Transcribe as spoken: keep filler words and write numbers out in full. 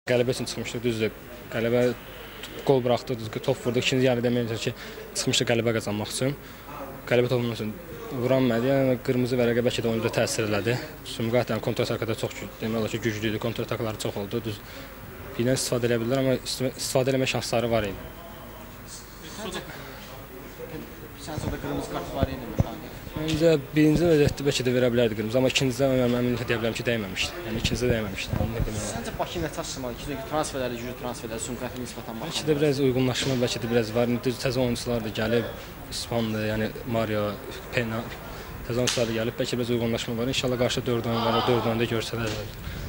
Qələbə üçün çıxmışdıq, düzdür. Qələbə qol buraxdı, düzdür, top vurdu. İkinci yarı deməyəcək ki, çıxmışdıq qələbə qazanmaq üçün. Qələbə topunun üçün vuranmadı. Yəni qırmızı vərəqə bəlkə də oyuncuda təsir elədi. Sumqayıt yəni kontratakada çox demək olar ki, güclü idi. Kontratakları çox oldu. Düz birdən istifadə edə bildilər, amma istifadə etmə şansları var idi. Səncə orada qırmızı kart var idi mi? Məncə birinci vəziyyətdə bəlkə də verə bilərdi qırmızı, amma ikincidə əminliklə deyə bilərəm ki, dəyməmişdi. Yəni ikincidə dəyməmişdi. Səncə Bakı nə çalışmalı? İki transferləri, güclü transferləri Sumqayıta nisbətən baxır. Bəlkə də biraz uyğunlaşma, bəlkə də biraz var. Təzə oyunçular da gəlib, İspanlı, yəni Mario, Pena, təzə oyunçular da gəlib, bəlkə biraz uyğunlaşma var. İnşallah qarşı dörd oyun var, o dörd oyunda görsələr.